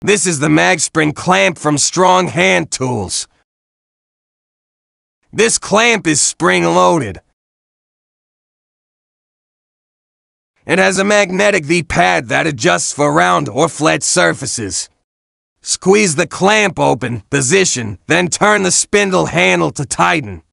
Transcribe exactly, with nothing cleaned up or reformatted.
This is the MagSpring clamp from Strong Hand Tools. This clamp is spring-loaded. It has a magnetic V-pad that adjusts for round or flat surfaces. Squeeze the clamp open, position, then turn the spindle handle to tighten.